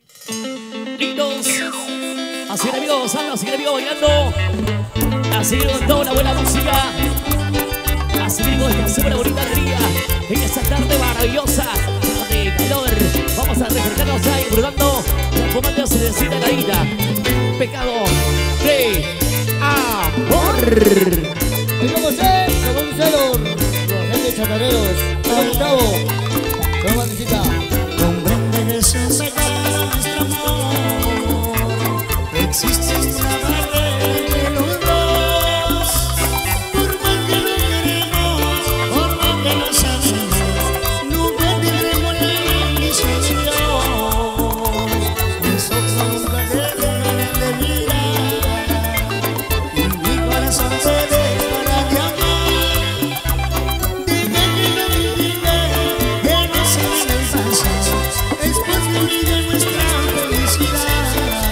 Lindos. Así que amigos gozando, así que amigos bailando. Así que con toda la buena música. Así que con esta buena bonita alegría. En esta tarde maravillosa de calor. Vamos a refrescarnos ahí, disfrutando. Fumando cervecita caída. Pecado de amor. Y como sé, como un celo, los gente chacareros, todo Gustavo, todo bandicita. Comprende que es un pecado nuestro amor. Existe una barrera entre los dos. Por más que lo queremos, por más que lo sabemos, nunca tendremos la bendición de Dios. Nosotros nunca dejaremos de mirar y mi corazón se dejará de amar. Deja que no me diga que no se me pasa. Es porque vive nuestra felicidad.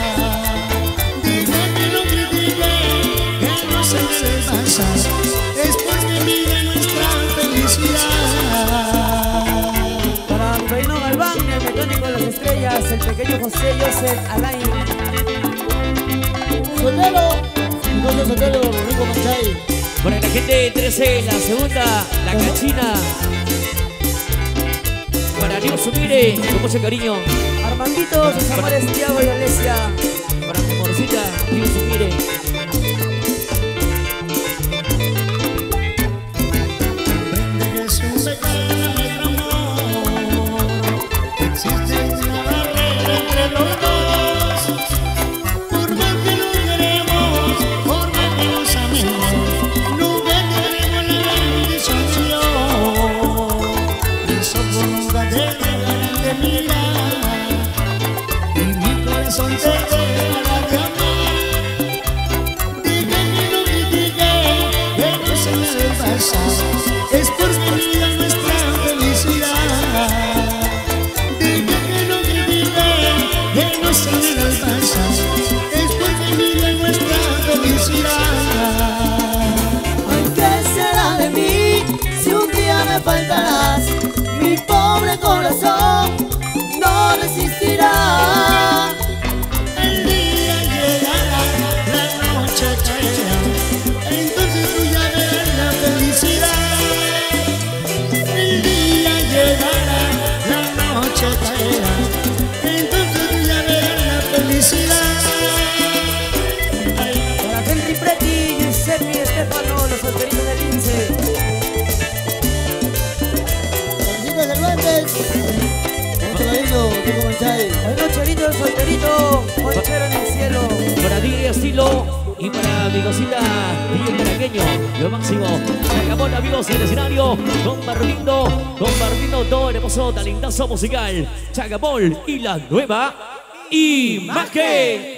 Deja que no critique que no se me pasa. Es porque vive nuestra felicidad. Para Reino Galván, el mecánico de las estrellas, el pequeño José Joseph Alain. Sotelo, entonces Sotelo, Rico Manchay. Para la gente de 13, la segunda, la cachina. Para Dios Sumire, con mucho cariño. Armandito, sus amores Tiago y Alesia. Para mi amorcita, Dios Sumire. Comprende que es un pecado nuestro amor. Existe una barrera entre los dos. Por más que lo queremos, por más que nos amemos, nunca tendremos la bendición de Dios. Mis ojos nunca te dejarán de mirar y mi corazón te dejará de amar. Deja que no critique, que no se me pasa. Es porque vive nuestra felicidad. Deja que no critique, que no se me pasa. Es porque vive nuestra felicidad. Ay, ¿qué será de mí si un día me faltarás? Mi pobre corazón no resistirá. El día llegará, la noche caerá, entonces tú ya verás la felicidad. El día llegará, la noche caerá, entonces tú ya verás la felicidad. Para Henry Preti, Giuseppe y Estefano, los solteritos del Lince. Bandicita Cervantes, mucho cariño, Rico Manchay. Buenas noches, lindo el solterito, conchero en el cielo. Para ti, estilo. Y para mi cosita, DJ Caraqueño, lo máximo. Se acabó, amigos, en el escenario. Compartiendo todo el hermoso talentazo musical. Chacapol y la nueva imagen.